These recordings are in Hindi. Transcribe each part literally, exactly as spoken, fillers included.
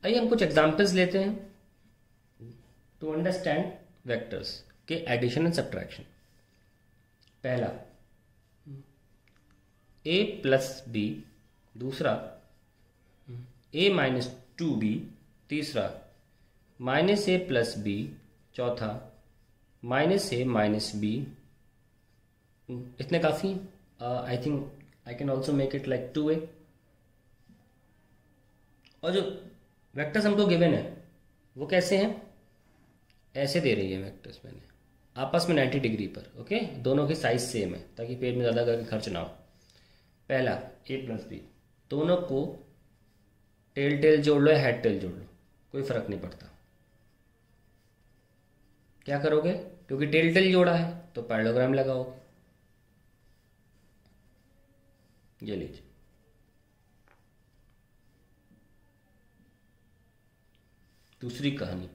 आइए हम कुछ एग्जांपल्स लेते हैं टू अंडरस्टैंड वेक्टर्स के एडिशन एंड सब्ट्रैक्शन। पहला a प्लस बी, दूसरा a माइनस टू बी, तीसरा माइनस ए प्लस बी, चौथा माइनस ए माइनस बी। इतने काफ़ी। I think I can also make it like two a. और जो वेक्टर्स हमको गिवन है वो कैसे हैं, ऐसे दे रही है वेक्टर्स मैंने आपस में नाइन्टी डिग्री पर। ओके, दोनों की साइज सेम है ताकि पेज में ज़्यादा करके खर्च ना हो। पहला ए प्लस बी, दोनों को टेल टेल जोड़ लो या हेड टेल जोड़ लो, कोई फर्क नहीं पड़ता। क्या करोगे, क्योंकि टेल टेल जोड़ा है तो पैरेललोग्राम लगाओगे। ये लीजिए, दूसरी कहानी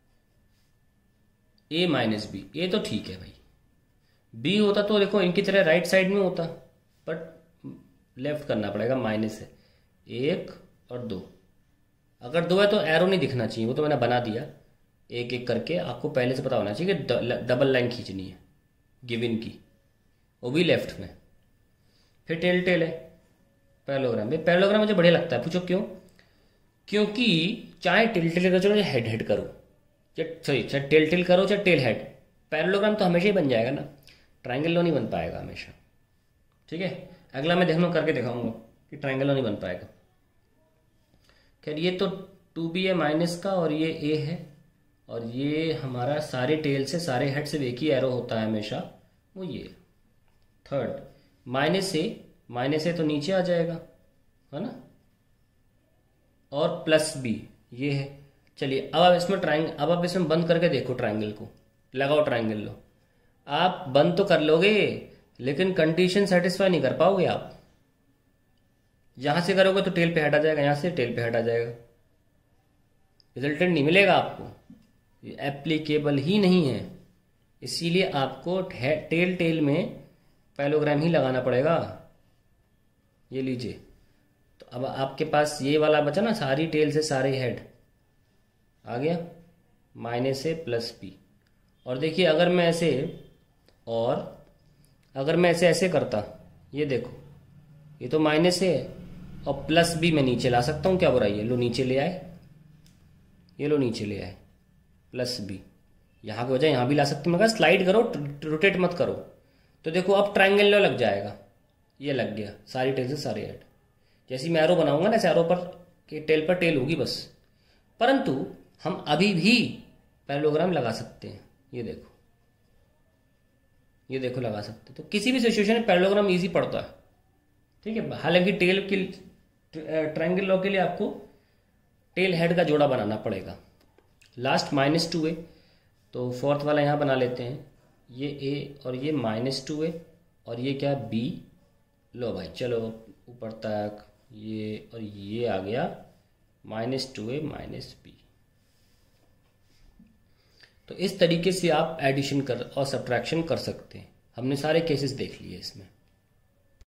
a माइनस बी। ए तो ठीक है भाई, b होता तो देखो इनकी तरह राइट साइड में होता, बट लेफ्ट करना पड़ेगा। माइनस है एक और दो, अगर दो है तो एरो नहीं दिखना चाहिए, वो तो मैंने बना दिया एक एक करके। आपको पहले से पता होना चाहिए कि डबल लाइन खींचनी है गिवन की, वो भी लेफ्ट में। फिर टेल टेल है पैरेललोग्राम। ये पैरेललोग्राम मुझे बढ़िया लगता है, पूछो क्यों? क्योंकि चाहे टेल टेल करो चाहे हेड हेड करो, सॉरी चाहे टेल टेल करो चाहे टेल हेड, पैरेललोग्राम तो हमेशा ही बन जाएगा ना, ट्रायंगल लो नहीं बन पाएगा हमेशा। ठीक है, अगला मैं देखना करके दिखाऊंगा कि ट्रायंगल लो नहीं बन पाएगा। खैर ये तो टू बी है माइनस का और ये ए है, और ये हमारा सारे टेल से सारे हेड से एक ही एरो होता है हमेशा, वो ये। Third minus a, minus a तो नीचे आ जाएगा है ना, और प्लस बी ये है। चलिए अब आप इसमें ट्राइंगल, अब आप इसमें बंद करके देखो, ट्राइंगल को लगाओ, ट्राइंगल लो। आप बंद तो कर लोगे लेकिन कंडीशन सेटिस्फाई नहीं कर पाओगे आप। यहां से करोगे तो टेल पे हेड आ जाएगा, यहां से टेल पे हेड आ जाएगा, रिजल्टेंट नहीं मिलेगा आपको, ये एप्लीकेबल ही नहीं है। इसीलिए आपको टेल टेल में पैरेललोग्राम ही लगाना पड़ेगा। ये लीजिए, तो अब आपके पास ये वाला बचा ना, सारी टेल से सारे हेड आ गया, माइनस ए प्लस बी। और देखिए अगर मैं ऐसे, और अगर मैं ऐसे ऐसे करता, ये देखो ये तो माइनस ए और प्लस बी मैं नीचे ला सकता हूँ, क्या बुराई है? लो नीचे ले आए, ये लो नीचे ले आए प्लस बी, यहाँ की वजह यहाँ भी ला सकते हैं। मगर स्लाइड करो, रोटेट मत करो। तो देखो अब ट्रायंगल लो लग जाएगा, ये लग गया, सारी टेल से सारे हेड। जैसे मैं एरो बनाऊंगा ना, ऐसे एरो पर कि टेल पर टेल होगी बस। परंतु हम अभी भी पैरेललोग्राम लगा सकते हैं, ये देखो, ये देखो लगा सकते हैं। तो किसी भी सिचुएशन में पैरेललोग्राम इजी पड़ता है। ठीक है, हालांकि टेल के ट्रायंगल लॉ के लिए आपको टेल हेड का जोड़ा बनाना पड़ेगा। लास्ट माइनस टू ए, तो फोर्थ वाला यहाँ बना लेते हैं, ये ए और ये माइनस टू ए और ये क्या बी। लो भाई चलो ऊपर तक, ये और ये आ गया minus two a minus b. तो इस तरीके से आप एडिशन कर और सब्ट्रैक्शन कर सकते हैं। हमने सारे केसेस देख लिए इसमें।